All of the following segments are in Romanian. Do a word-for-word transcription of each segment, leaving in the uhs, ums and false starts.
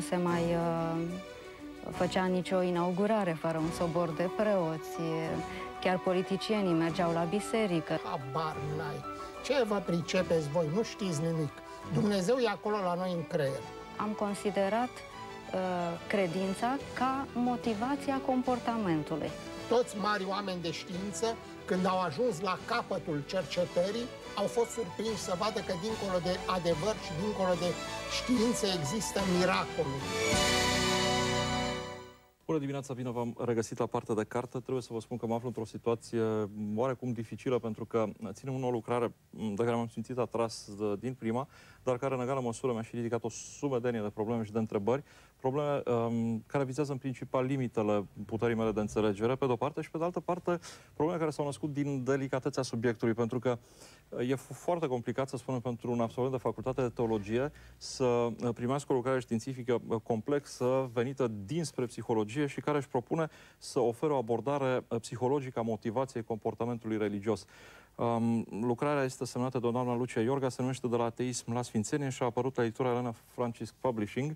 se mai uh, făcea nicio inaugurare fără un sobor de preoți, chiar politicienii mergeau la biserică. Habar n-ai. Ce vă pricepeți voi? Nu știți nimic. Dumnezeu e acolo la noi în creier. Am considerat uh, credința ca motivația comportamentului. Toți mari oameni de știință, când au ajuns la capătul cercetării, au fost surprinși să vadă că dincolo de adevăr și dincolo de știință există miracolul. Bună dimineața, bine v-am regăsit la partea de carte. Trebuie să vă spun că mă aflu într-o situație oarecum dificilă, pentru că ținem o nouă lucrare de care m-am simțit atras din prima, dar care în egală măsură mi-a și ridicat o sumedenie de probleme și de întrebări. Probleme um, care vizează în principal limitele puterii mele de înțelegere, pe de-o parte, și pe de altă parte probleme care s-au născut din delicatețea subiectului, pentru că e foarte complicat, să spunem, pentru un absolvent de facultate de teologie să primească o lucrare științifică complexă venită dinspre psihologie și care își propune să ofere o abordare psihologică a motivației comportamentului religios. Um, lucrarea este semnată de doamna Lucia Iorga, se numește De la ateism la sfințenie și a apărut la editura Elena Francisc Publishing.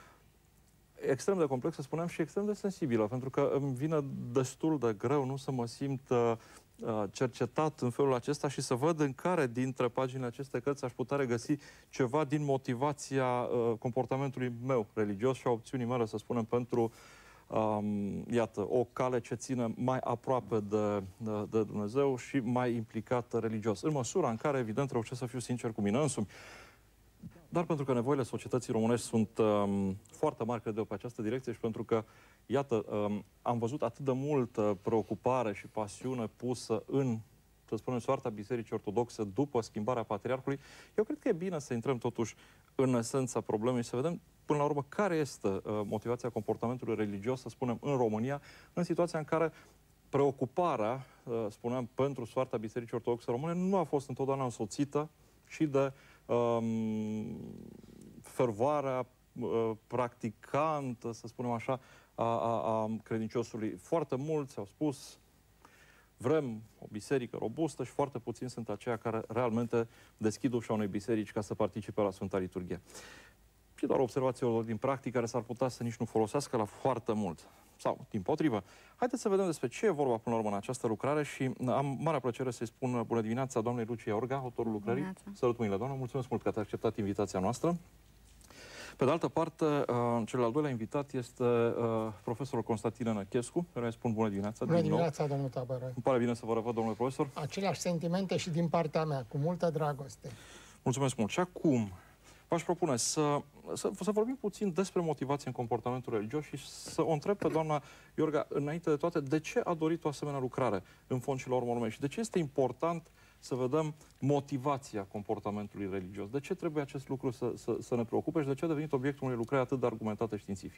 Extrem de complexă, spuneam, și extrem de sensibilă, pentru că îmi vine destul de greu nu să mă simt uh, cercetat în felul acesta și să văd în care dintre paginile acestei cărți aș putea regăsi ceva din motivația uh, comportamentului meu religios și a opțiunii mele, să spunem, pentru um, iată, o cale ce ține mai aproape de, de, de Dumnezeu și mai implicată religios. În măsura în care, evident, reușesc să fiu sincer cu mine însumi. Dar pentru că nevoile societății românești sunt um, foarte mari, cred eu, pe această direcție și pentru că, iată, um, am văzut atât de multă preocupare și pasiune pusă în, să spunem, soarta Bisericii Ortodoxe după schimbarea Patriarhului, eu cred că e bine să intrăm totuși în esența problemei și să vedem, până la urmă, care este uh, motivația comportamentului religios, să spunem, în România, în situația în care preocuparea, uh, spuneam, pentru soarta Bisericii Ortodoxe Române nu a fost întotdeauna însoțită și de Um, fervoarea uh, practicantă, să spunem așa, a, a, a credinciosului. Foarte mulți au spus vrem o biserică robustă și foarte puțini sunt aceia care realmente deschid ușa unei biserici ca să participe la Sfânta Liturghie. Și doar observațiilor din practică care s-ar putea să nici nu folosească la foarte mult. Sau, dimpotrivă. Haideți să vedem despre ce e vorba până la urmă în această lucrare și am marea plăcere să-i spun bună dimineața doamnei Lucia Iorga, autorul lucrării. Sărut mâinile, doamnă, mulțumesc mult că ați acceptat invitația noastră. Pe de altă parte, cel al doilea invitat este profesorul Constantin Năchescu, care îi spun bună dimineața. Bună dimineața, domnul Tabărăi. Îmi pare bine să vă revăd, domnule profesor. Aceleași sentimente și din partea mea, cu multă dragoste. Mulțumesc mult. Și acum v-aș propune să, să, să vorbim puțin despre motivație în comportamentul religios și să o întreb pe doamna Iorga, înainte de toate, de ce a dorit o asemenea lucrare în fond și la urmă urmei și de ce este important să vedem motivația comportamentului religios? De ce trebuie acest lucru să, să, să ne preocupe și de ce a devenit obiectul unei lucrări atât de argumentate științific?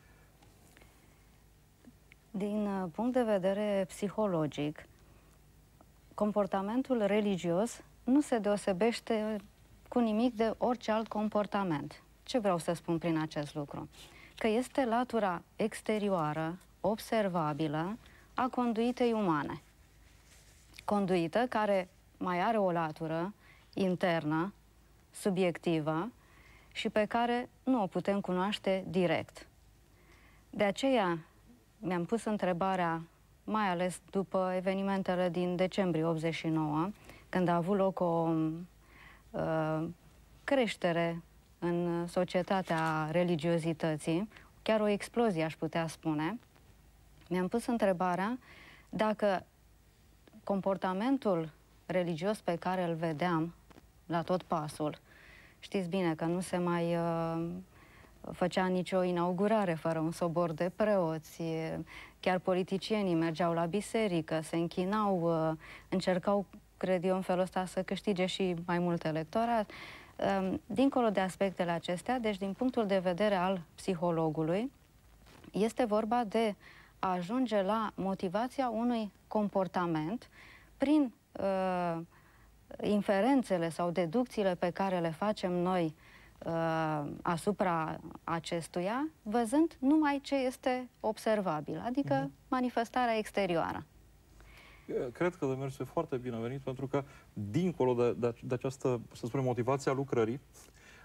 Din punct de vedere psihologic, comportamentul religios nu se deosebește cu nimic de orice alt comportament. Ce vreau să spun prin acest lucru? Că este latura exterioară, observabilă, a conduitei umane. Conduită care mai are o latură internă, subiectivă și pe care nu o putem cunoaște direct. De aceea mi-am pus întrebarea, mai ales după evenimentele din decembrie optzeci și nouă, când a avut loc o uh, creștere în societatea religiozității, chiar o explozie, aș putea spune, mi-am pus întrebarea dacă comportamentul religios pe care îl vedeam la tot pasul, știți bine că nu se mai uh, făcea nicio inaugurare fără un sobor de preoți, chiar politicienii mergeau la biserică, se închinau, uh, încercau, cred eu, în felul ăsta să câștige și mai mult electorat. Uh, dincolo de aspectele acestea, deci din punctul de vedere al psihologului, este vorba de a ajunge la motivația unui comportament prin uh, inferențele sau deducțiile pe care le facem noi uh, asupra acestuia, văzând numai ce este observabil, adică mm-hmm. manifestarea exterioară. Cred că demersul e foarte binevenit, pentru că, dincolo de, de, de această, să spunem, motivația lucrării,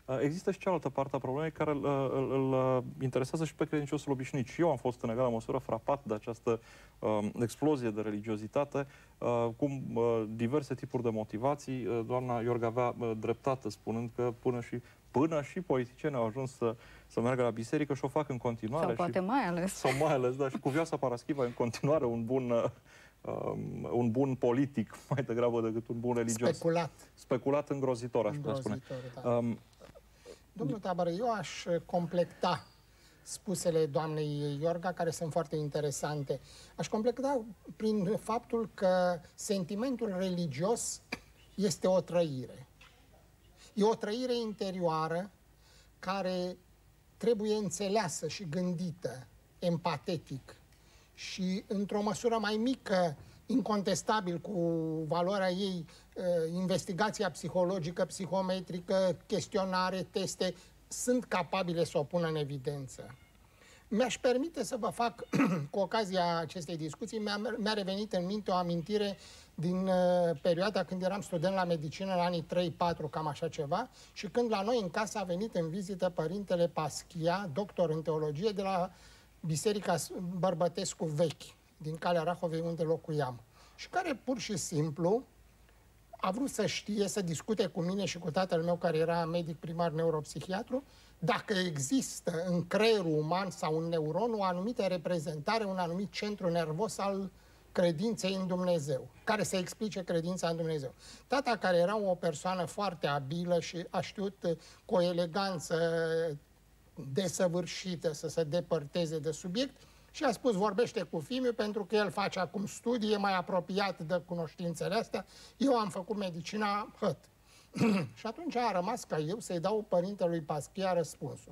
Există și cealaltă parte a problemei care îl, îl, îl interesează și pe credinciosul obișnuit. Și eu am fost în egală măsură frapat de această uh, explozie de religiozitate, uh, cum uh, diverse tipuri de motivații. Uh, doamna Iorga avea uh, dreptate, spunând că până și, până și politicieni au ajuns să, să meargă la biserică și o fac în continuare. Sau poate și, mai ales. Sau mai ales, da. Și Cuvioasa Paraschiva în continuare un bun... Uh, Um, un bun politic, mai degrabă decât un bun religios. Speculat. Speculat îngrozitor, aș putea spune. Da. Um, Domnul Tabără, eu aș completa spusele doamnei Iorga, care sunt foarte interesante. Aș completa prin faptul că sentimentul religios este o trăire. E o trăire interioară care trebuie înțeleasă și gândită, empatetic, și într-o măsură mai mică, incontestabil, cu valoarea ei, investigația psihologică, psihometrică, chestionare, teste, sunt capabile să o pună în evidență. Mi-aș permite să vă fac, cu ocazia acestei discuții, mi-a, mi-a revenit în minte o amintire din uh, perioada când eram student la medicină, în anii trei patru, cam așa ceva, și când la noi în casă a venit în vizită părintele Paschia, doctor în teologie, de la Biserica Bărbătescu Vechi, din Calea Rahovei, unde locuiam, și care pur și simplu a vrut să știe, să discute cu mine și cu tatăl meu, care era medic primar neuropsihiatru, dacă există în creierul uman sau în neuron o anumită reprezentare, un anumit centru nervos al credinței în Dumnezeu, care să explice credința în Dumnezeu. Tata, care era o persoană foarte abilă și a știut cu o eleganță desăvârșită să se depărteze de subiect, și a spus: vorbește cu fiul, pentru că el face acum studii, e mai apropiat de cunoștințele astea, eu am făcut medicina, hăt. Și atunci a rămas ca eu să-i dau părintelui Paschia răspunsul.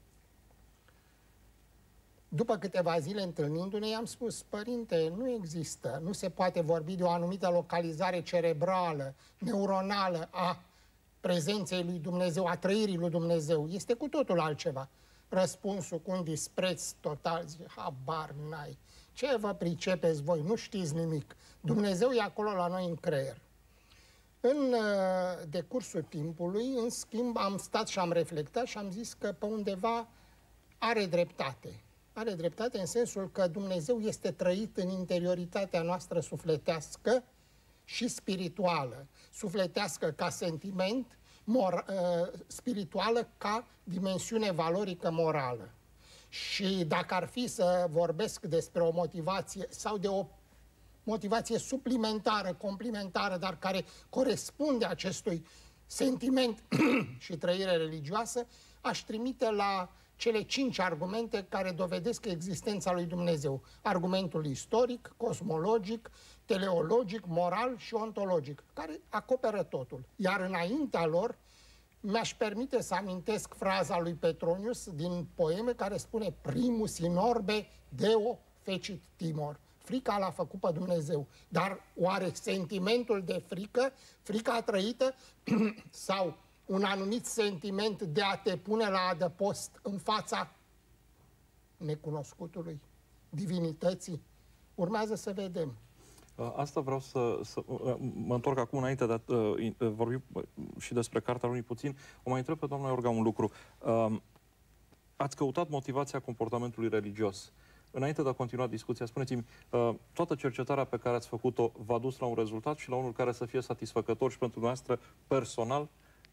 După câteva zile întâlnindu-ne, i-am spus: părinte, nu există, nu se poate vorbi de o anumită localizare cerebrală, neuronală a prezenței lui Dumnezeu, a trăirii lui Dumnezeu. Este cu totul altceva. Răspunsul, cu un dispreț total, zice: habar n-ai. Ce vă pricepeți voi? Nu știți nimic. Dumnezeu e acolo la noi în creier. În decursul timpului, în schimb, am stat și am reflectat și am zis că pe undeva are dreptate. Are dreptate în sensul că Dumnezeu este trăit în interioritatea noastră sufletească și spirituală. Sufletească ca sentiment, mor, spirituală ca dimensiune valorică morală. Și dacă ar fi să vorbesc despre o motivație sau de o motivație suplimentară, complementară, dar care corespunde acestui sentiment și trăire religioasă, aș trimite la cele cinci argumente care dovedesc existența lui Dumnezeu. Argumentul istoric, cosmologic, teleologic, moral și ontologic, care acoperă totul. Iar înaintea lor, mi-aș permite să amintesc fraza lui Petronius din poeme, care spune: primus in orbe deo fecit timor. Frica l-a făcut pe Dumnezeu. Dar oare sentimentul de frică, frica trăită, sau un anumit sentiment de a te pune la adăpost în fața necunoscutului, divinității? Urmează să vedem. Asta vreau să, să mă întorc acum înainte de a uh, vorbi și despre Cartea Lunii puțin. O mai întreb pe doamna Iorga un lucru. Uh, ați căutat motivația comportamentului religios. Înainte de a continua discuția, spuneți-mi, uh, toată cercetarea pe care ați făcut-o v-a dus la un rezultat și la unul care să fie satisfăcător și pentru dumneavoastră personal?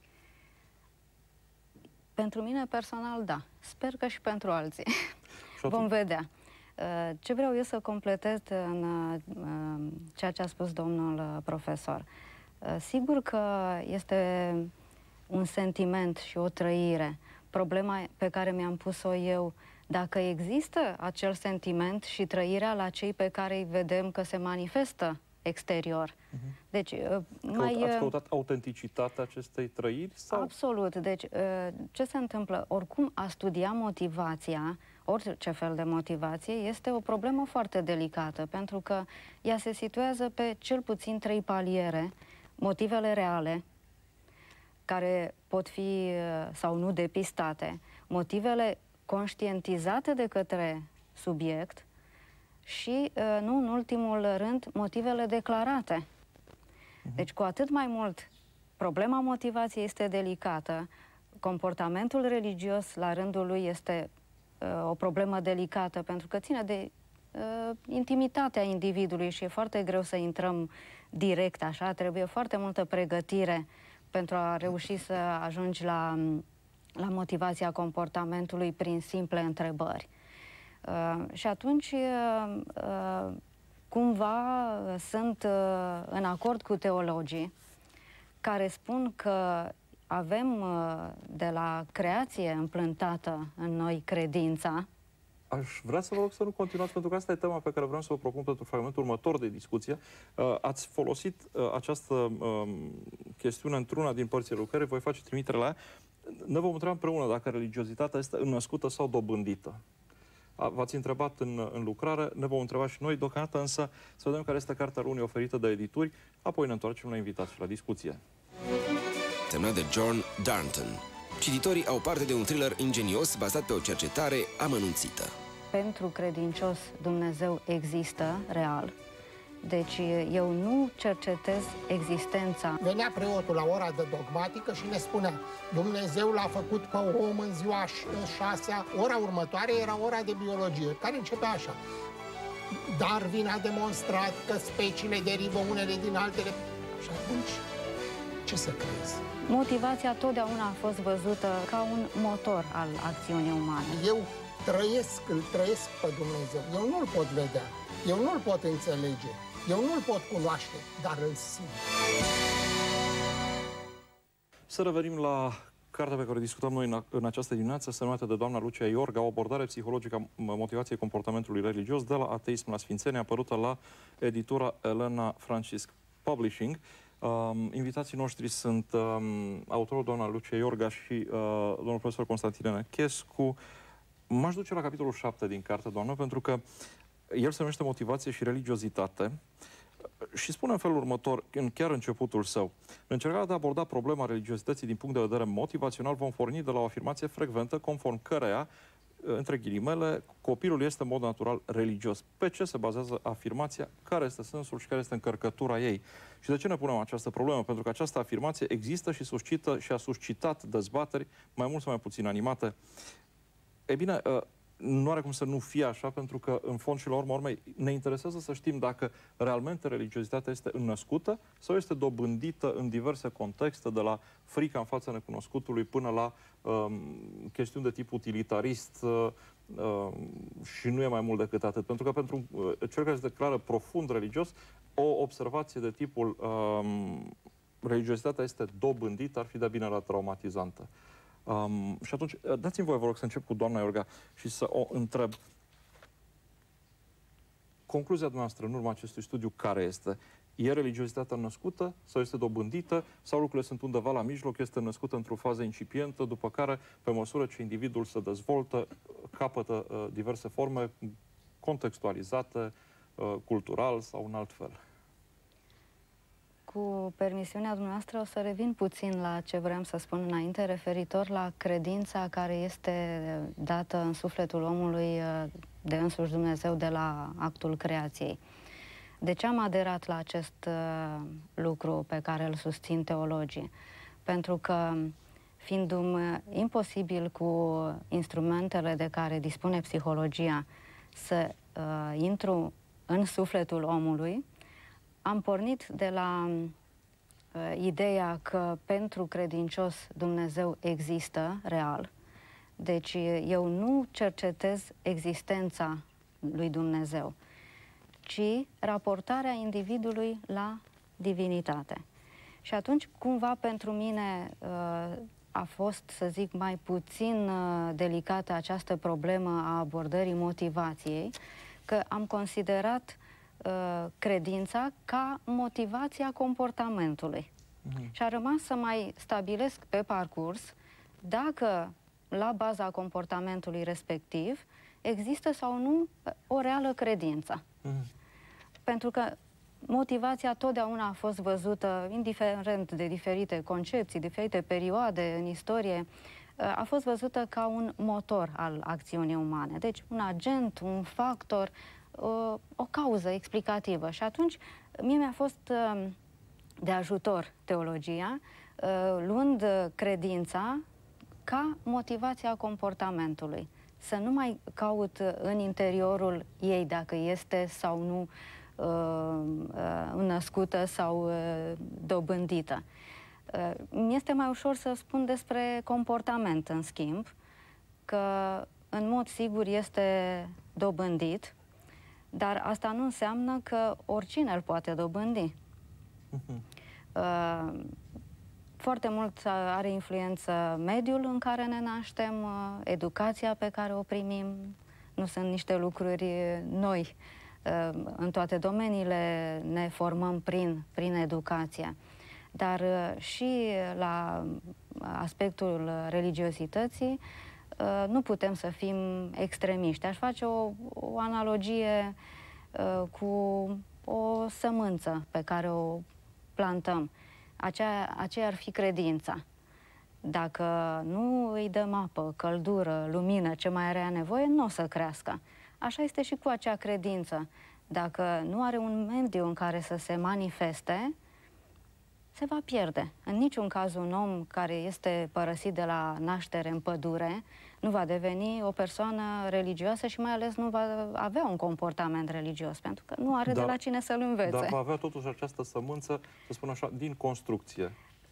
Pentru mine personal, da. Sper că și pentru alții. Vom vedea. Ce vreau eu să completez în ceea ce a spus domnul profesor. Sigur că este un sentiment și o trăire. Problema pe care mi-am pus-o eu, dacă există acel sentiment și trăirea la cei pe care îi vedem că se manifestă exterior. Uh-huh. Deci, mai... Ați căutat autenticitatea acestei trăiri? Sau? Absolut. Deci, ce se întâmplă? Oricum, a studia motivația, orice fel de motivație, este o problemă foarte delicată, pentru că ea se situează pe cel puțin trei paliere: motivele reale, care pot fi sau nu depistate, motivele conștientizate de către subiect și, nu în ultimul rând, motivele declarate. Deci, cu atât mai mult, problema motivației este delicată, comportamentul religios, la rândul lui, este uh, o problemă delicată, pentru că ține de uh, intimitatea individului și e foarte greu să intrăm direct așa, trebuie foarte multă pregătire pentru a reuși să ajungi la, la motivația comportamentului prin simple întrebări. Uh, și atunci, uh, uh, cumva, sunt uh, în acord cu teologii care spun că avem uh, de la creație împlântată în noi credința. Aș vrea să vă rog să nu continuați, pentru că asta e tema pe care vreau să vă propun pentru fragmentul următor de discuție. Uh, ați folosit uh, această uh, chestiune într-una din părțile lucrării, voi face trimitere la ea. Ne vom întreba împreună dacă religiozitatea este înnăscută sau dobândită. V-ați întrebat în, în lucrare, ne vom întreba și noi, deocamdată însă să vedem care este cartea lunii oferită de edituri, apoi ne întoarcem la invitați și la discuție. Semnat de John Darnton. Cititorii au parte de un thriller ingenios bazat pe o cercetare amănunțită. Pentru credincios, Dumnezeu există, real. Deci eu nu cercetez existența. Venea preotul la ora de dogmatică și ne spunea: Dumnezeu l-a făcut pe om în ziua șasea. Ora următoare era ora de biologie, care începea așa: Darwin a demonstrat că speciile derivă unele din altele. Și atunci, ce să crezi? Motivația totdeauna a fost văzută ca un motor al acțiunii umane. Eu trăiesc, îl trăiesc pe Dumnezeu. Eu nu-l pot vedea, eu nu-l pot înțelege, eu nu-l pot cunoaște, dar îl simt. Să revenim la cartea pe care o discutăm noi în, în această dimineață, semnată de doamna Lucia Iorga, o abordare psihologică a motivației comportamentului religios, de la ateism la sfințenie, apărută la editura Elena Francisc Publishing. Um, invitații noștri sunt um, autorul doamna Lucia Iorga și uh, domnul profesor Constantin Enechescu. M-aș duce la capitolul șapte din carte, doamnă, pentru că el se numește Motivație și religiozitate și spune în felul următor, în chiar începutul său: în încercarea de a aborda problema religiozității din punct de vedere motivațional, vom porni de la o afirmație frecventă, conform căreia, între ghilimele, copilul este în mod natural religios. Pe ce se bazează afirmația? Care este sensul și care este încărcătura ei? Și de ce ne punem această problemă? Pentru că această afirmație există și suscită și a suscitat dezbateri mai mult sau mai puțin animate. E bine, nu are cum să nu fie așa, pentru că, în fond și la urma urmei, ne interesează să știm dacă realmente religiozitatea este înnăscută sau este dobândită în diverse contexte, de la frica în fața necunoscutului până la um, chestiuni de tip utilitarist uh, uh, și nu e mai mult decât atât. Pentru că pentru uh, cel care se declară profund religios, o observație de tipul um, religiozitatea este dobândită ar fi de bine la traumatizantă. Um, și atunci, dați-mi voie, vă rog, să încep cu doamna Iorga și să o întreb. Concluzia noastră în urma acestui studiu care este? E religiozitatea născută sau este dobândită? Sau lucrurile sunt undeva la mijloc, este născută într-o fază incipientă, după care, pe măsură ce individul se dezvoltă, capătă uh, diverse forme contextualizate, uh, cultural sau în alt fel? Cu permisiunea dumneavoastră o să revin puțin la ce vreau să spun înainte, referitor la credința care este dată în sufletul omului de însuși Dumnezeu de la actul creației. De ce am aderat la acest uh, lucru pe care îl susțin teologii? Pentru că, fiind-mi imposibil cu instrumentele de care dispune psihologia să uh, intru în sufletul omului, am pornit de la uh, ideea că pentru credincios Dumnezeu există, real. Deci eu nu cercetez existența lui Dumnezeu, ci raportarea individului la divinitate. Și atunci, cumva, pentru mine uh, a fost, să zic, mai puțin uh, delicată această problemă a abordării motivației, că am considerat credința ca motivația comportamentului. Mm-hmm. Și a rămas să mai stabilesc pe parcurs dacă la baza comportamentului respectiv există sau nu o reală credință. Mm-hmm. Pentru că motivația totdeauna a fost văzută, indiferent de diferite concepții, diferite perioade în istorie, a fost văzută ca un motor al acțiunii umane. Deci un agent, un factor, o, o cauză explicativă. Și atunci mie mi-a fost de ajutor teologia, luând credința ca motivația comportamentului. Să nu mai caut în interiorul ei dacă este sau nu uh, uh, născută sau uh, dobândită. Uh, mi-este mai ușor să spun despre comportament, în schimb, că în mod sigur este dobândit, dar asta nu înseamnă că oricine îl poate dobândi. Uh-huh. uh, Foarte mult are influență mediul în care ne naștem, educația pe care o primim. Nu sunt niște lucruri noi. În toate domeniile ne formăm prin, prin educație. Dar și la aspectul religiozității nu putem să fim extremiști. Aș face o, o analogie cu o sămânță pe care o plantăm. Aceea, aceea ar fi credința. Dacă nu îi dăm apă, căldură, lumină, ce mai are nevoie, nu o să crească. Așa este și cu acea credință. Dacă nu are un mediu în care să se manifeste, se va pierde. În niciun caz un om care este părăsit de la naștere în pădure nu va deveni o persoană religioasă și mai ales nu va avea un comportament religios, pentru că nu are dar, de la cine să-l învețe. Dar va avea totuși această sămânță, să spun așa, din construcție.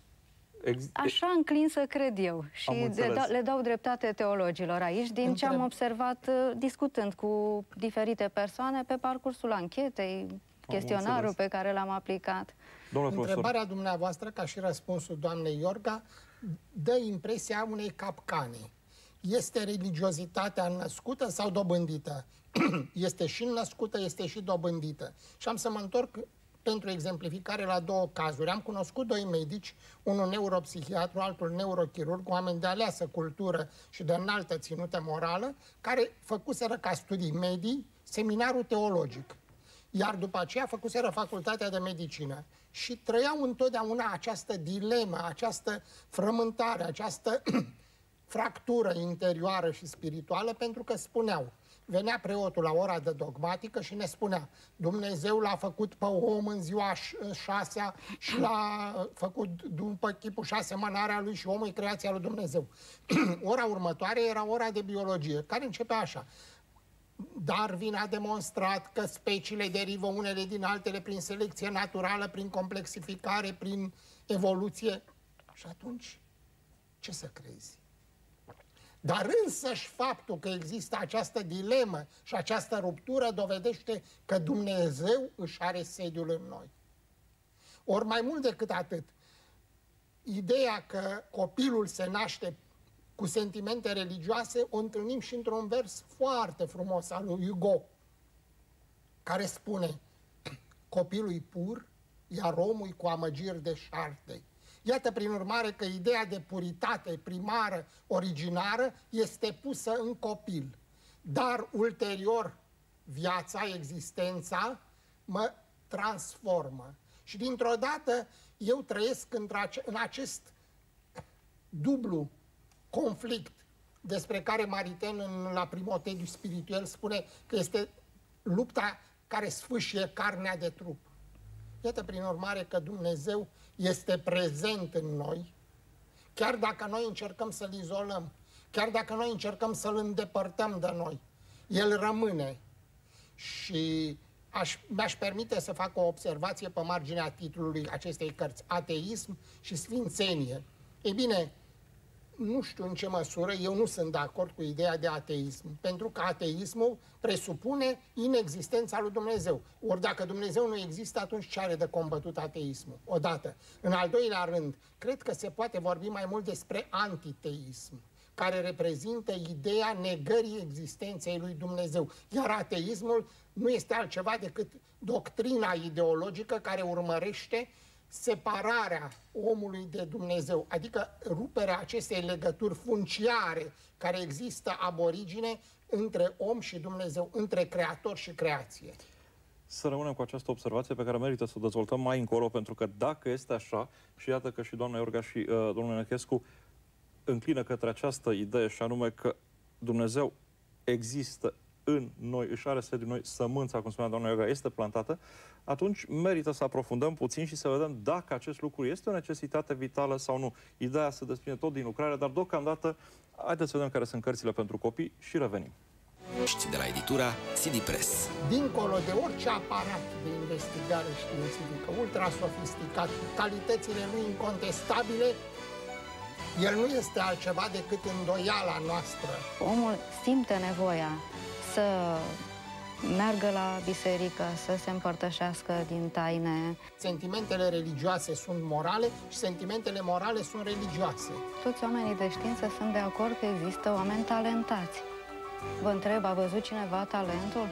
Ex Așa înclin să cred eu și de, da, le dau dreptate teologilor aici, din Întreb... ce am observat discutând cu diferite persoane pe parcursul anchetei, chestionarul pe care l-am aplicat. Întrebarea dumneavoastră, ca și răspunsul doamnei Iorga, dă impresia unei capcane. Este religiozitatea născută sau dobândită? Este și născută, este și dobândită. Și am să mă întorc pentru exemplificare la două cazuri. Am cunoscut doi medici, unul neuropsihiatru, altul neurochirurg, oameni de aleasă cultură și de înaltă ținută morală, care făcuseră ca studii medii seminarul teologic. Iar după aceea făcuseră facultatea de medicină. Și trăiau întotdeauna această dilemă, această frământare, această fractură interioară și spirituală, pentru că spuneau, venea preotul la ora de dogmatică și ne spunea, Dumnezeu l-a făcut pe om în ziua șasea și l-a făcut după chipul și asemănarea lui și omul e creația lui Dumnezeu. Ora următoare era ora de biologie, care începe așa. Darwin a demonstrat că speciile derivă unele din altele prin selecție naturală, prin complexificare, prin evoluție. Și atunci, ce să crezi? Dar însăși faptul că există această dilemă și această ruptură dovedește că Dumnezeu își are sediul în noi. Ori mai mult decât atât, ideea că copilul se naște cu sentimente religioase o întâlnim și într-un vers foarte frumos al lui Hugo, care spune, copilul e pur, iar omul cu amăgiri de șarte. Iată, prin urmare, că ideea de puritate primară, originară, este pusă în copil. Dar, ulterior, viața, existența, mă transformă. Și, dintr-o dată, eu trăiesc în acest dublu conflict despre care Maritain, în la Primotediu Spirituel, spune că este lupta care sfâșie carnea de trup. Iată, prin urmare, că Dumnezeu este prezent în noi, chiar dacă noi încercăm să-L izolăm, chiar dacă noi încercăm să-L îndepărtăm de noi, El rămâne. Și mi-aș permite să fac o observație pe marginea titlului acestei cărți, Ateism și Sfințenie. Ei bine, nu știu în ce măsură, eu nu sunt de acord cu ideea de ateism, pentru că ateismul presupune inexistența lui Dumnezeu. Ori dacă Dumnezeu nu există, atunci ce are de combătut ateismul? Odată. În al doilea rând, cred că se poate vorbi mai mult despre antiteism, care reprezintă ideea negării existenței lui Dumnezeu. Iar ateismul nu este altceva decât doctrina ideologică care urmărește separarea omului de Dumnezeu, adică ruperea acestei legături funciare care există ab origine între om și Dumnezeu, între creator și creație. Să rămânem cu această observație pe care merită să o dezvoltăm mai încolo, pentru că dacă este așa, și iată că și doamna Iorga și uh, domnul Nechescu înclină către această idee, și anume că Dumnezeu există în noi, își are sediu în noi, sămânța, cum spunea doamna Ioga, este plantată, atunci merită să aprofundăm puțin și să vedem dacă acest lucru este o necesitate vitală sau nu. Ideea se desprinde tot din lucrare, dar deocamdată haideți să vedem care sunt cărțile pentru copii și revenim. De la editura C D Press. Dincolo de orice aparat de investigare științifică, ultra-sofisticat, calitățile lui incontestabile, el nu este altceva decât îndoiala noastră. Omul simte nevoia să meargă la biserică, să se împărtășească din taine. Sentimentele religioase sunt morale și sentimentele morale sunt religioase. Toți oamenii de știință sunt de acord că există oameni talentați. Vă întreb, a văzut cineva talentul?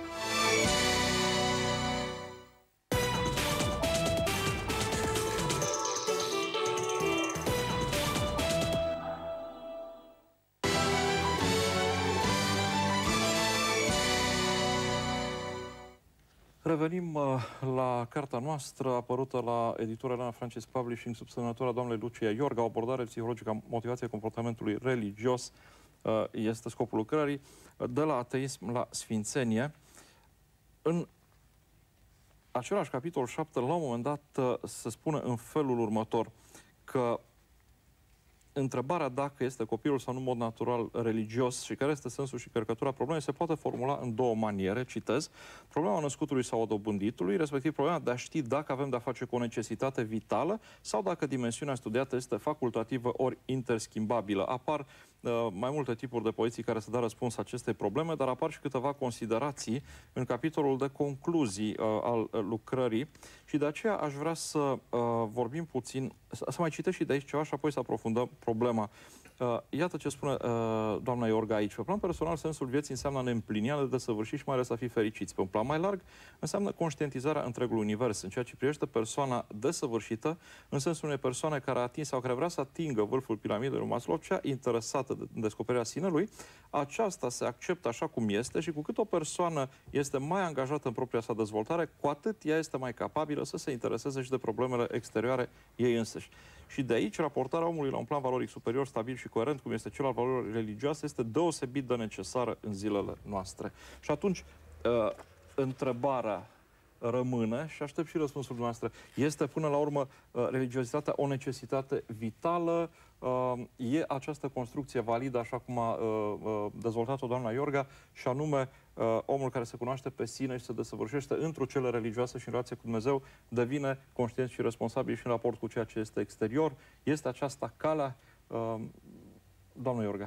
Revenim uh, la cartea noastră, apărută la editura Elena Francis Publishing, sub semnătura doamnei Lucia Iorga, o abordare psihologică a motivației comportamentului religios, uh, este scopul lucrării, de la ateism la sfințenie. În același capitol șapte, la un moment dat, uh, se spune în felul următor, că întrebarea dacă este copilul sau nu în mod natural religios și care este sensul și cărcătura problemei se poate formula în două maniere, citez, problema născutului sau a dobânditului, respectiv problema de a ști dacă avem de-a face cu o necesitate vitală sau dacă dimensiunea studiată este facultativă ori interschimbabilă. Apar uh, mai multe tipuri de poziții care să dea răspuns acestei probleme, dar apar și câteva considerații în capitolul de concluzii uh, al lucrării și de aceea aș vrea să uh, vorbim puțin, să, să mai citesc și de aici ceva și apoi să aprofundăm problema. Uh, iată ce spune uh, doamna Iorga aici. Pe plan personal, sensul vieții înseamnă a ne împlini, a ne desăvârși și mai ales a fi fericiți. Pe un plan mai larg, înseamnă conștientizarea întregului univers, în ceea ce privește persoana desăvârșită, în sensul unei persoane care a atins sau care vrea să atingă vârful piramidei lui Maslow, cea interesată de descoperirea sinelui, aceasta se acceptă așa cum este și cu cât o persoană este mai angajată în propria sa dezvoltare, cu atât ea este mai capabilă să se intereseze și de problemele exterioare ei însăși. Și de aici, raportarea omului la un plan valoric superior, stabil și coerent, cum este cel al valorilor religioase, este deosebit de necesară în zilele noastre. Și atunci, uh, întrebarea rămâne, și aștept și răspunsul noastră, este până la urmă uh, religiozitatea o necesitate vitală? Uh, e această construcție validă, așa cum a uh, uh, dezvoltat-o doamna Iorga, și anume uh, omul care se cunoaște pe sine și se desăvârșește într-o cele religioase și în relație cu Dumnezeu, devine conștient și responsabil și în raport cu ceea ce este exterior. Este aceasta calea? Uh, doamna Iorga.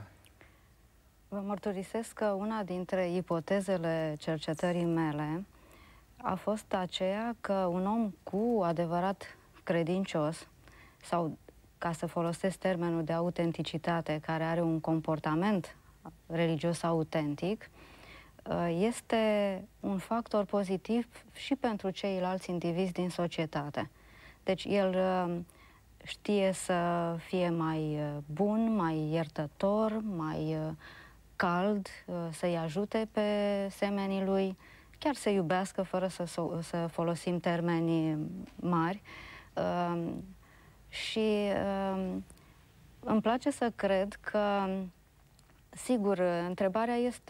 Vă mărturisesc că una dintre ipotezele cercetării mele a fost aceea că un om cu adevărat credincios, sau, ca să folosesc termenul de autenticitate, care are un comportament religios autentic, este un factor pozitiv și pentru ceilalți indivizi din societate. Deci el știe să fie mai bun, mai iertător, mai cald, să-i ajute pe semenii lui, chiar să iubească fără să, să folosim termeni mari. Uh, și uh, îmi place să cred că, sigur, întrebarea este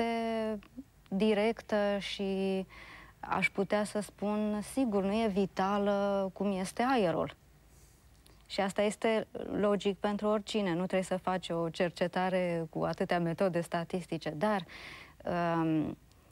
directă și aș putea să spun, sigur, nu e vitală cum este aerul. Și asta este logic pentru oricine. Nu trebuie să faci o cercetare cu atâtea metode statistice, dar uh,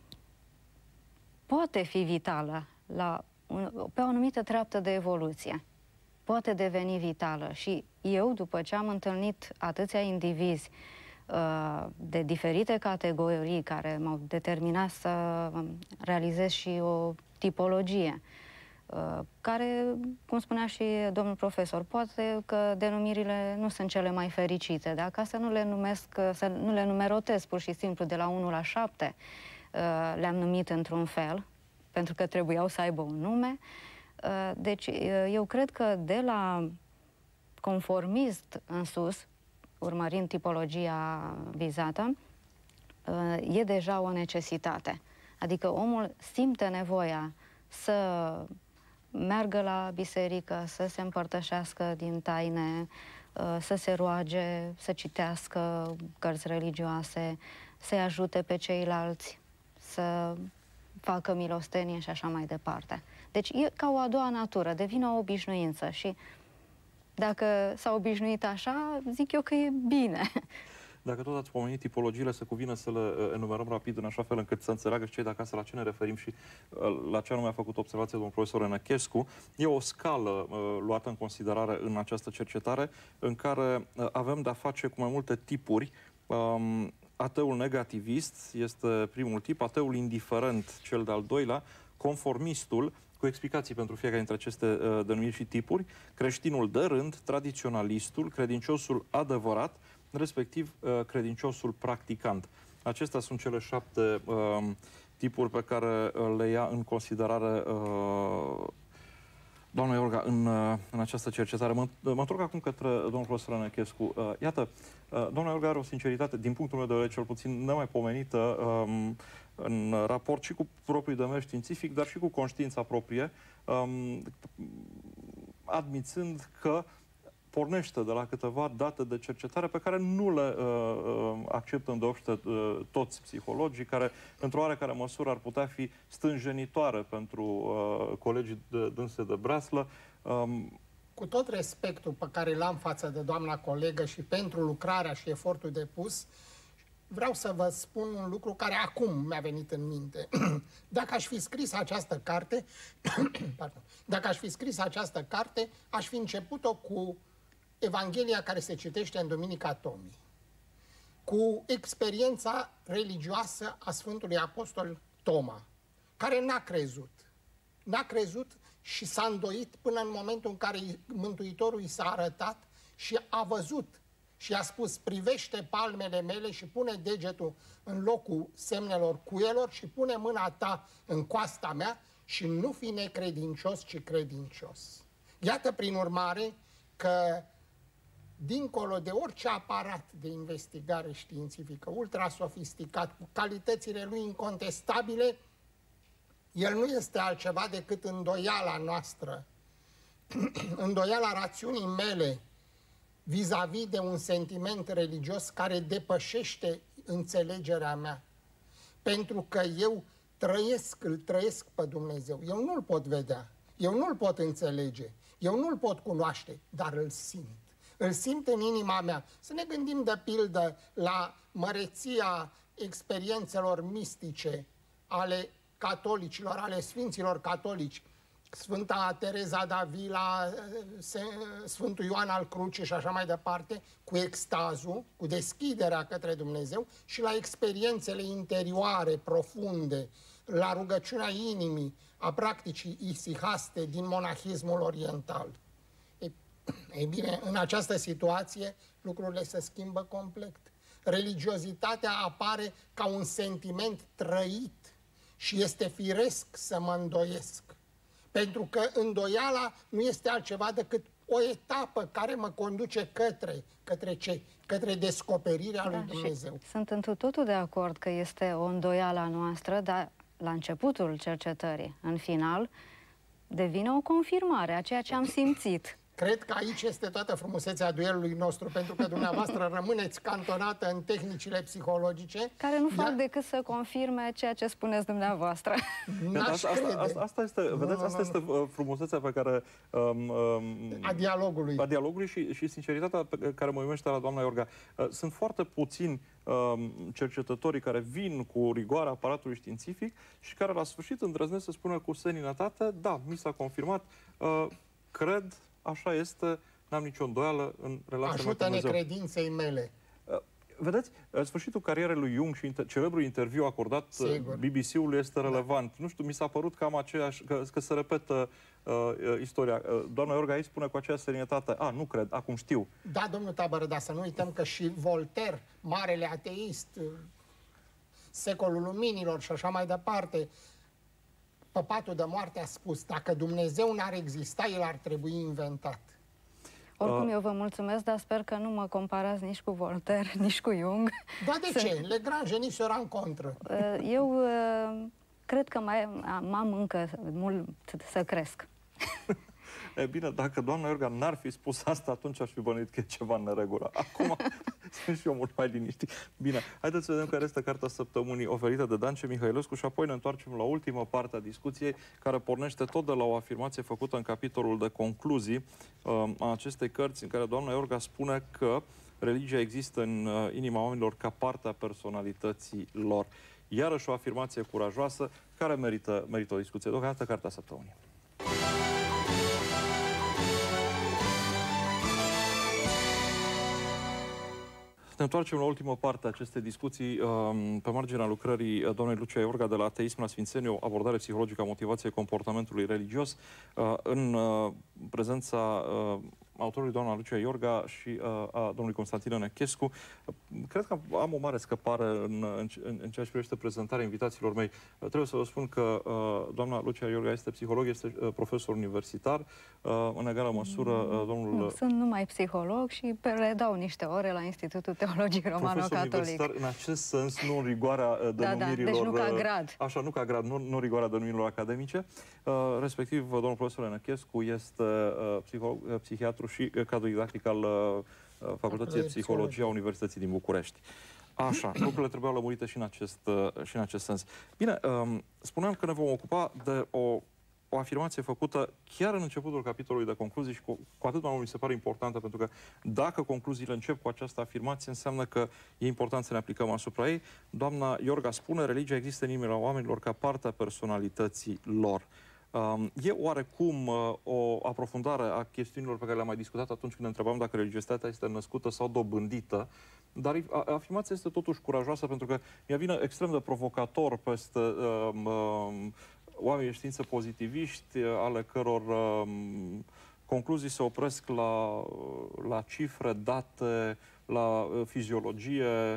poate fi vitală la un, pe o anumită treaptă de evoluție. Poate deveni vitală. Și eu, după ce am întâlnit atâția indivizi uh, de diferite categorii care m-au determinat să realizez și o tipologie, uh, care, cum spunea și domnul profesor, poate că denumirile nu sunt cele mai fericite, dar ca să nu le numesc, să nu le numerotez pur și simplu de la unu la șapte, le-am numit într-un fel, pentru că trebuiau să aibă un nume. Deci, eu cred că de la conformist în sus, urmărind tipologia vizată, e deja o necesitate. Adică omul simte nevoia să meargă la biserică, să se împărtășească din taine, să se roage, să citească cărți religioase, să-i ajute pe ceilalți, să facă milostenie și așa mai departe. Deci e ca o a doua natură, devine o obișnuință și dacă s-a obișnuit așa, zic eu că e bine. Dacă tot ați pomenit tipologiile, se cuvine să le enumerăm rapid în așa fel încât să înțeleagă și cei de acasă la ce ne referim și la ce anume a făcut observație domnul profesor Rănăchescu. E o scală uh, luată în considerare în această cercetare în care uh, avem de-a face cu mai multe tipuri. Um, ateul negativist este primul tip, ateul indiferent cel de-al doilea, conformistul, cu explicații pentru fiecare dintre aceste uh, denumiri și tipuri, creștinul de rând, tradiționalistul, credinciosul adevărat, respectiv uh, credinciosul practicant. Acestea sunt cele șapte uh, tipuri pe care uh, le ia în considerare uh, doamna Iorga în, uh, în această cercetare. Mă, mă întorc acum către domnul profesor Rănăchescu. Uh, iată, uh, doamna Iorga are o sinceritate, din punctul meu de vedere, cel puțin nemaipomenită, um, în raport și cu propriul demers științific, dar și cu conștiința proprie, um, admițând că pornește de la câteva date de cercetare pe care nu le uh, acceptă îndeopște uh, toți psihologii, care, într-o oarecare măsură, ar putea fi stânjenitoare pentru uh, colegii de, dânse de breaslă. Um, Cu tot respectul pe care l-am față de doamna colegă și pentru lucrarea și efortul depus, vreau să vă spun un lucru care acum mi-a venit în minte. Dacă aș fi scris această carte, pardon, dacă aș fi scris această carte, aș fi început-o cu Evanghelia care se citește în Duminica Tomii, cu experiența religioasă a Sfântului Apostol Toma, care n-a crezut. N-a crezut și s-a îndoit până în momentul în care Mântuitorul i s-a arătat și a văzut și a spus: privește palmele mele și pune degetul în locul semnelor cuielor și pune mâna ta în coasta mea și nu fi necredincios, ci credincios. Iată, prin urmare, că dincolo de orice aparat de investigare științifică ultra-sofisticat, cu calitățile lui incontestabile, el nu este altceva decât îndoiala noastră, îndoiala rațiunii mele vis-a-vis de un sentiment religios care depășește înțelegerea mea. Pentru că eu trăiesc, îl trăiesc pe Dumnezeu. Eu nu-l pot vedea, eu nu-l pot înțelege, eu nu-l pot cunoaște, dar îl simt. Îl simt în inima mea. Să ne gândim de pildă la măreția experiențelor mistice ale catolicilor, ale sfinților catolici. Sfânta Tereza d'Avila, Sfântul Ioan al Crucii și așa mai departe, cu extazul, cu deschiderea către Dumnezeu și la experiențele interioare, profunde, la rugăciunea inimii, a practicii isihaste din monahismul oriental. Ei bine, în această situație lucrurile se schimbă complet. Religiozitatea apare ca un sentiment trăit și este firesc să mă îndoiesc. Pentru că îndoiala nu este altceva decât o etapă care mă conduce către, către ce? Către descoperirea lui Dumnezeu. Sunt întru totul de acord că este o îndoială a noastră, dar la începutul cercetării, în final, devine o confirmare a ceea ce am simțit. Cred că aici este toată frumusețea duelului nostru, pentru că dumneavoastră rămâneți cantonată în tehnicile psihologice. Care nu fac decât să confirme ceea ce spuneți dumneavoastră. Asta, asta, asta, asta este, nu, vedeți, nu, asta nu, este frumusețea pe care... Um, um, a dialogului. A dialogului și, și sinceritatea pe care mă uimește la doamna Iorga. Sunt foarte puțini um, cercetătorii care vin cu rigoarea aparatului științific și care la sfârșit îndrăznesc să spună cu seninătate: da, mi s-a confirmat, uh, cred... Așa este, n-am nicio îndoială în relația mea cu Dumnezeu. Ajută-ne credinței mele. Vedeți, sfârșitul carierei lui Jung și inter celebrul interviu acordat Sigur. B B C-ului este relevant. Da. Nu știu, mi s-a părut cam aceeași, că, că se repetă uh, istoria. Uh, doamna Iorga aici spune cu aceeași serenitate: a, nu cred, acum știu. Da, domnul Tabără, dar să nu uităm că și Voltaire, marele ateist, secolul luminilor și așa mai departe, pe patul de moarte a spus: dacă Dumnezeu n-ar exista, el ar trebui inventat. Oricum, eu vă mulțumesc, dar sper că nu mă comparați nici cu Voltaire, nici cu Jung. Da, de ce? Le grand geni se en contră. Eu cred că mai am încă mult să cresc. E bine, dacă doamna Iorga n-ar fi spus asta, atunci aș fi bănuit că e ceva în neregulă. Acum, Sunt și eu mult mai liniștit. Bine, haideți să vedem care este cartea săptămânii oferită de Dance Mihailescu și apoi ne întoarcem la ultima parte a discuției, care pornește tot de la o afirmație făcută în capitolul de concluzii a acestei cărți, în care doamna Iorga spune că religia există în inima oamenilor ca parte a personalității lor. Iarăși o afirmație curajoasă care merită, merită o discuție. Deocamdată cartea săptămânii. Ne întoarcem la ultima parte a acestei discuții pe marginea lucrării doamnei Lucia Iorga de la Ateism la Sfințenie, o abordare psihologică a motivației comportamentului religios, în prezența autorului doamna Lucia Iorga și a domnului Constantin Nechescu. Cred că am o mare scăpare în, în, în ceea ce privește prezentarea invitațiilor mei. Trebuie să vă spun că doamna Lucia Iorga este psiholog, este profesor universitar, în egală măsură domnul... Nu, sunt numai psiholog și redau niște ore la Institutul Teologic Romano-Catolic. În acest sens, nu în rigoarea denumirilor... Da, da, deci nu ca grad. Așa, nu ca grad, nu, nu rigoarea denumirilor academice. Respectiv, domnul profesor Nechescu este psiholog, psihiatru și cadru didactic al Facultății de Psihologie a Universității din București. Așa, lucrurile trebuiau lămurite și în acest, și în acest sens. Bine, spuneam că ne vom ocupa de o, o afirmație făcută chiar în începutul capitolului de concluzii și cu, cu atât mai mult mi se pare importantă, pentru că dacă concluziile încep cu această afirmație, înseamnă că e important să ne aplicăm asupra ei. Doamna Iorga spune, religia există în inimile oamenilor ca parte a personalității lor. E oarecum o aprofundare a chestiunilor pe care le-am mai discutat atunci când ne întrebam dacă religiozitatea este născută sau dobândită, dar afirmația este totuși curajoasă, pentru că mi-a vine extrem de provocator peste um, um, oamenii de știință pozitiviști, ale căror um, concluzii se opresc la, la cifre, date, la fiziologie.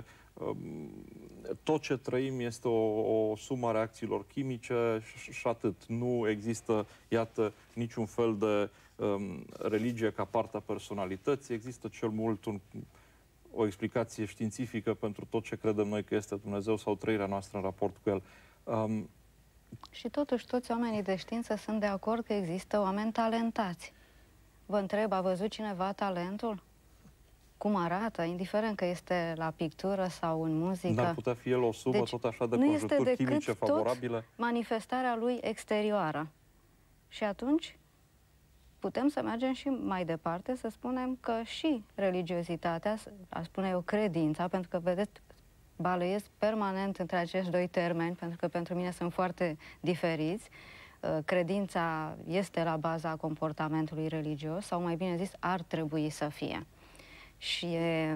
Tot ce trăim este o, o sumă a reacțiilor chimice și, și atât. Nu există, iată, niciun fel de um, religie ca parte a personalității. Există cel mult un, o explicație științifică pentru tot ce credem noi că este Dumnezeu sau trăirea noastră în raport cu El. Um, și totuși toți oamenii de știință sunt de acord că există oameni talentați. Vă întreb, a văzut cineva talentul? Cum arată, indiferent că este la pictură sau în muzică. N-ar putea fi el o sumă deci, tot așa de conjuncturi chimice favorabile? Manifestarea lui exterioară. Și atunci putem să mergem și mai departe, să spunem că și religiozitatea, aș spune eu credința, pentru că, vedeți, balăiesc permanent între acești doi termeni, pentru că pentru mine sunt foarte diferiți. Credința este la baza comportamentului religios, sau mai bine zis, ar trebui să fie. Și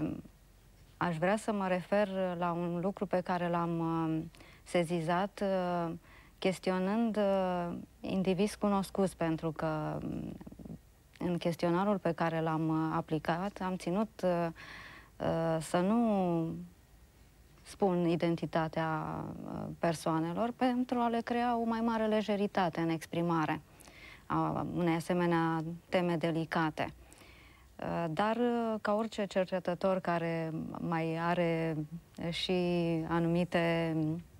aș vrea să mă refer la un lucru pe care l-am sezizat chestionând indivizi cunoscuți, pentru că în chestionarul pe care l-am aplicat am ținut să nu spun identitatea persoanelor pentru a le crea o mai mare lejeritate în exprimare a unei asemenea teme delicate. Dar, ca orice cercetător care mai are și anumite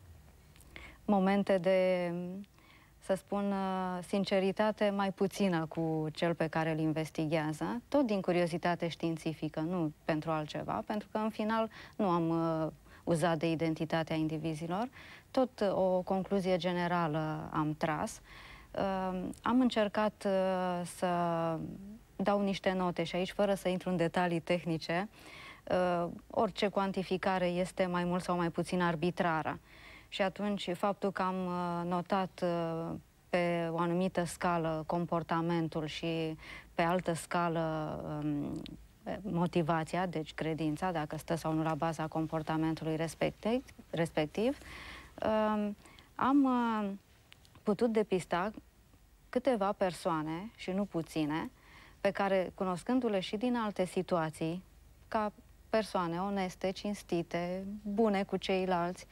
momente de, să spun, sinceritate mai puțină cu cel pe care îl investighează, tot din curiozitate științifică, nu pentru altceva, pentru că, în final, nu am uh, uzat de identitatea indivizilor, tot o concluzie generală am tras. Uh, am încercat uh, să dau niște note și aici, fără să intru în detalii tehnice, uh, orice cuantificare este mai mult sau mai puțin arbitrară. Și atunci, faptul că am uh, notat uh, pe o anumită scală comportamentul și pe altă scală um, motivația, deci credința, dacă stă sau nu la baza comportamentului respectiv, respectiv uh, am uh, putut depista câteva persoane, și nu puține, pe care, cunoscându-le și din alte situații, ca persoane oneste, cinstite, bune cu ceilalți,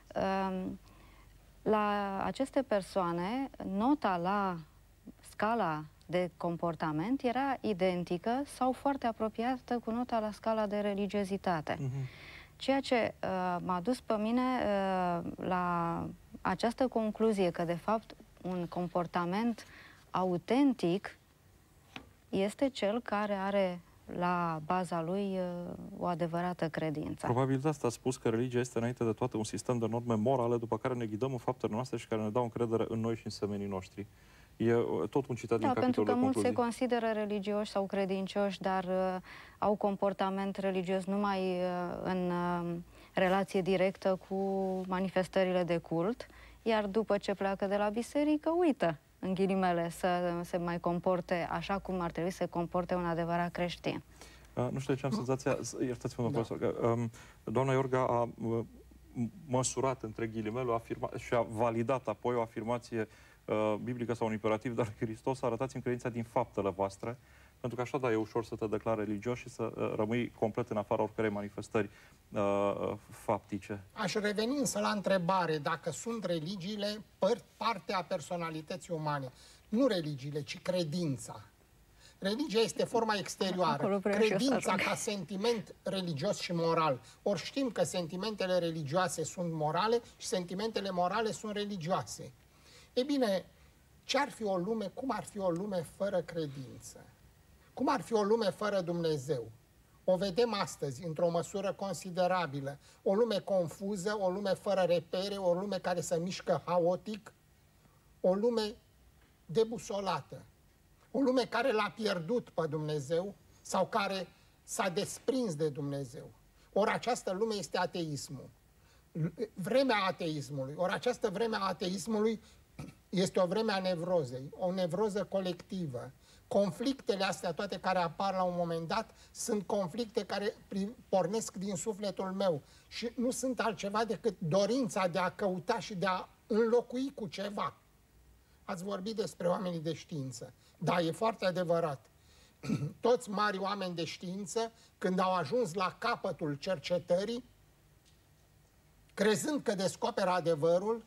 la aceste persoane, nota la scala de comportament era identică sau foarte apropiată cu nota la scala de religiozitate. Uh-huh. Ceea ce uh, m-a dus pe mine uh, la această concluzie că, de fapt, un comportament autentic este cel care are la baza lui o adevărată credință. Probabil de asta a spus că religia este înainte de toate un sistem de norme morale după care ne ghidăm în faptele noastre și care ne dau încredere în noi și în semenii noștri. E tot un citat da, din capitolul pentru că de mulți se concluzii. consideră religioși sau credincioși, dar uh, au comportament religios numai uh, în uh, relație directă cu manifestările de cult, iar după ce pleacă de la biserică, uită, în ghilimele, să se mai comporte așa cum ar trebui să se comporte un adevărat creștin. Uh, nu știu de ce am senzația, iertați-mă, da. profesor, că um, doamna Iorga a uh, măsurat, între ghilimele, afirma și a validat apoi o afirmație uh, biblică sau un imperativ, dar Hristos, arătați-mi credința din faptele voastre, pentru că așa, da, e ușor să te declari religios și să uh, rămâi complet în afara oricărei manifestări uh, faptice. Aș reveni însă la întrebare, dacă sunt religiile parte a personalității umane. Nu religiile, ci credința. Religia este forma exterioară, credința ca sentiment religios și moral. Ori știm că sentimentele religioase sunt morale și sentimentele morale sunt religioase. E bine, ce ar fi o lume, cum ar fi o lume fără credință? Cum ar fi o lume fără Dumnezeu? O vedem astăzi, într-o măsură considerabilă. O lume confuză, o lume fără repere, o lume care se mișcă haotic, o lume debusolată. O lume care l-a pierdut pe Dumnezeu sau care s-a desprins de Dumnezeu. Ori această lume este ateismul. Vremea ateismului. Ori această vreme a ateismului este o vreme a nevrozei, o nevroză colectivă. Conflictele astea, toate care apar la un moment dat, sunt conflicte care pornesc din sufletul meu și nu sunt altceva decât dorința de a căuta și de a înlocui cu ceva. Ați vorbit despre oamenii de știință. Da, e foarte adevărat. Toți mari oameni de știință, când au ajuns la capătul cercetării, crezând că descoperă adevărul,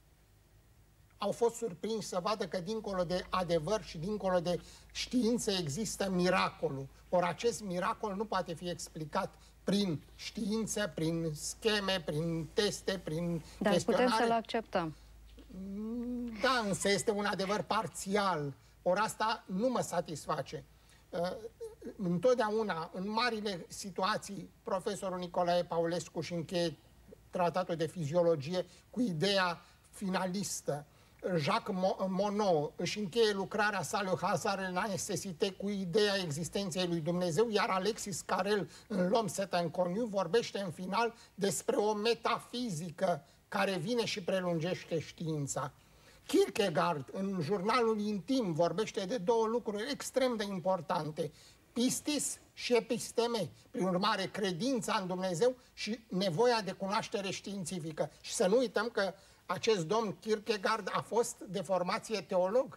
au fost surprinși să vadă că dincolo de adevăr și dincolo de știință există miracolul. Ori acest miracol nu poate fi explicat prin știință, prin scheme, prin teste, prin Dar chestionare. putem să-l acceptăm. Da, însă este un adevăr parțial. Ori asta nu mă satisface. Întotdeauna, în marile situații, profesorul Nicolae Paulescu își încheie tratatul de fiziologie cu ideea finalistă. Jacques Monod își încheie lucrarea sa Le Hasard la necesite cu ideea existenței lui Dumnezeu, iar Alexis Carrel în L'Homme c'est inconnu vorbește în final despre o metafizică care vine și prelungește știința. Kierkegaard, în jurnalul intim, vorbește de două lucruri extrem de importante. Pistis și episteme. Prin urmare, credința în Dumnezeu și nevoia de cunoaștere științifică. Și să nu uităm că acest domn Kierkegaard a fost de formație teolog.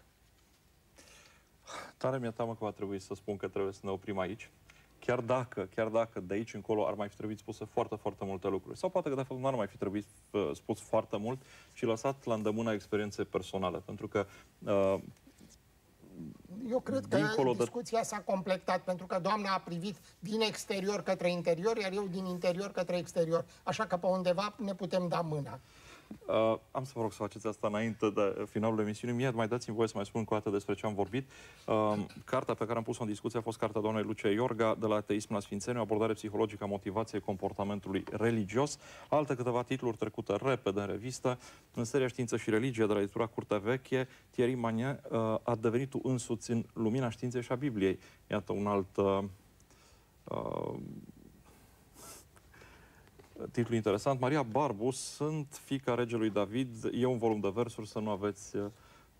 Tare mi-e teamă că va trebui să spun că trebuie să ne oprim aici. Chiar dacă, chiar dacă de aici încolo ar mai fi trebuit spuse foarte, foarte multe lucruri. Sau poate că de fapt nu ar mai fi trebuit uh, spus foarte mult și lăsat la îndemâna experienței personale. Pentru că uh, eu cred că discuția de... s-a completat, pentru că doamna a privit din exterior către interior, iar eu din interior către exterior. Așa că pe undeva ne putem da mâna. Uh, am să vă rog să faceți asta înainte de finalul emisiunii. Mie mai dați-mi voie să mai spun încă o dată despre ce am vorbit. Uh, cartea pe care am pus-o în discuție a fost cartea doamnei Lucia Iorga, De la ateism la sfințenie, o abordare psihologică a motivației comportamentului religios. Alte câteva titluri trecute repede în revistă. În seria Știință și religie de la editura Curtea Veche, Thierry Magnin uh, a devenit tu însuți în lumina științei și a Bibliei. Iată un alt... Uh, uh, titlu interesant. Maria Barbu, sunt fiica regelui David. E un volum de versuri, să nu aveți uh,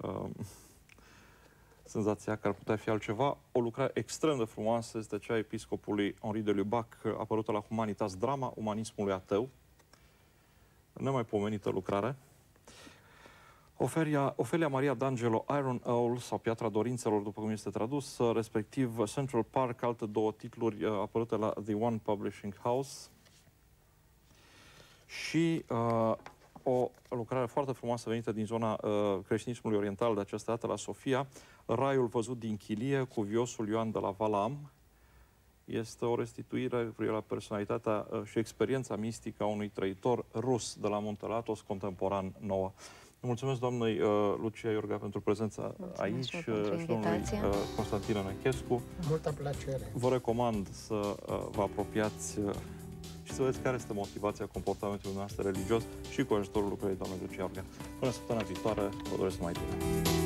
senzația că ar putea fi altceva. O lucrare extrem de frumoasă este cea a episcopului Henri de Lubac, apărută la Humanitas, drama umanismului ateu. Nemaipomenită lucrare. Ofelia, Ofelia Maria D'Angelo, Iron Owl, sau Piatra Dorințelor, după cum este tradus, respectiv Central Park, alte două titluri apărute la The One Publishing House. Și uh, o lucrare foarte frumoasă venită din zona uh, creștinismului oriental, de această dată la Sofia, Raiul văzut din chilie, cu viosul Ioan de la Valaam. Este o restituire la personalitatea uh, și experiența mistică a unui trăitor rus de la Muntele Athos, contemporan nouă. Mulțumesc doamnei uh, Lucia Iorga pentru prezența Mulțumesc aici și pentru și domnului uh, Constantin Înechescu. Multă plăcere. Vă recomand să uh, vă apropiați uh, și să vedeți care este motivația comportamentului noastră religios și cu ajutorul lucrării doamnei Lucia Iorga. Până săptămâna viitoare, vă doresc numai bine!